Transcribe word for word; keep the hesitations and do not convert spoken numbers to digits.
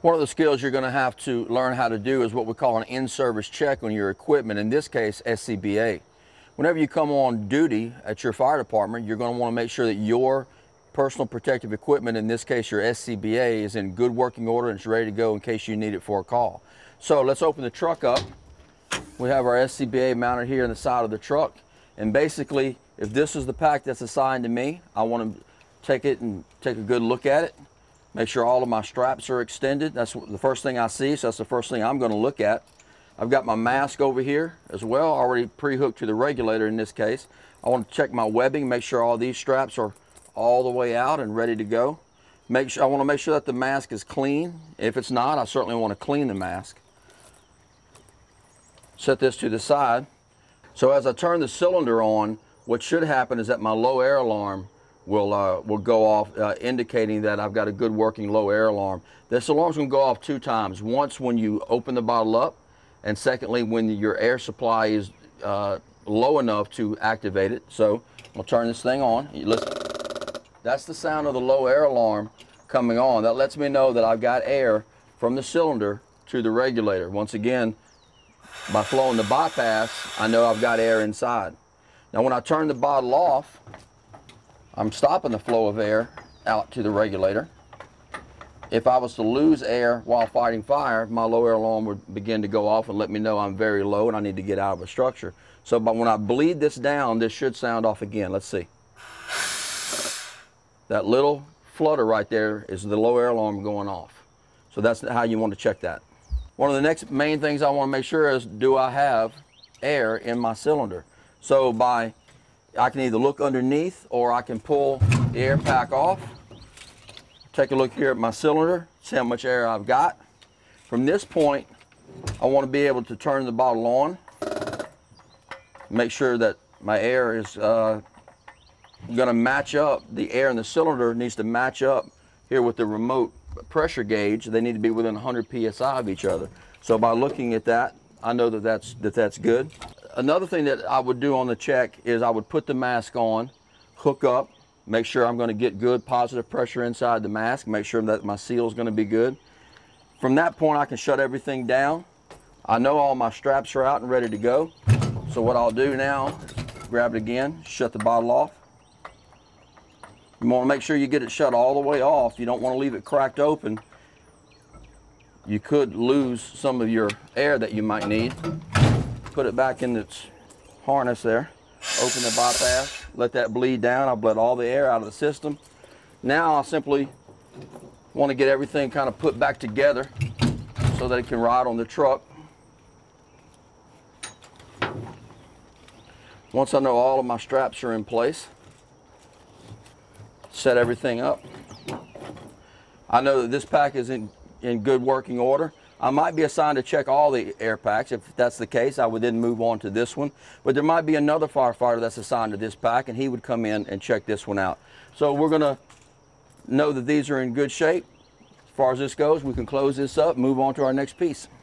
One of the skills you're going to have to learn how to do is what we call an in-service check on your equipment, in this case S C B A. Whenever you come on duty at your fire department, you're going to want to make sure that your personal protective equipment, in this case your S C B A, is in good working order and it's ready to go in case you need it for a call. So let's open the truck up. We have our S C B A mounted here in the side of the truck, and basically if this is the pack that's assigned to me, I want to take it and take a good look at it. Make sure all of my straps are extended. That's the first thing I see, so that's the first thing I'm going to look at. I've got my mask over here as well, already pre-hooked to the regulator in this case. I want to check my webbing, make sure all these straps are all the way out and ready to go. Make sure, I want to make sure that the mask is clean. If it's not, I certainly want to clean the mask. Set this to the side. So as I turn the cylinder on, what should happen is that my low air alarm will uh, will go off, uh, indicating that I've got a good working low air alarm. This alarm's going to go off two times. Once when you open the bottle up, and secondly when your air supply is uh, low enough to activate it. So I'll turn this thing on. You listen. That's the sound of the low air alarm coming on. That lets me know that I've got air from the cylinder to the regulator. Once again, by flowing the bypass, I know I've got air inside. Now when I turn the bottle off, I'm stopping the flow of air out to the regulator. If I was to lose air while fighting fire, my low air alarm would begin to go off and let me know I'm very low and I need to get out of a structure. So but when I bleed this down, this should sound off again. Let's see. That little flutter right there is the low air alarm going off. So that's how you want to check that. One of the next main things I want to make sure is, do I have air in my cylinder? So by I can either look underneath or I can pull the air pack off. Take a look here at my cylinder, see how much air I've got. From this point, I want to be able to turn the bottle on. Make sure that my air is uh, going to match up. The air in the cylinder needs to match up here with the remote pressure gauge. They need to be within one hundred P S I of each other. So by looking at that, I know that that's, that that's good. Another thing that I would do on the check is I would put the mask on, hook up, make sure I'm going to get good positive pressure inside the mask, make sure that my seal is going to be good. From that point, I can shut everything down. I know all my straps are out and ready to go. So what I'll do now is grab it again, shut the bottle off. You want to make sure you get it shut all the way off. You don't want to leave it cracked open. You could lose some of your air that you might need. Put it back in its harness there. Open the bypass, let that bleed down. I've bled all the air out of the system. Now I simply want to get everything kind of put back together so that it can ride on the truck. Once I know all of my straps are in place, set everything up. I know that this pack is in, in good working order. I might be assigned to check all the air packs. If that's the case, I would then move on to this one. But there might be another firefighter that's assigned to this pack, and he would come in and check this one out. So we're going to know that these are in good shape. As far as this goes, we can close this up and move on to our next piece.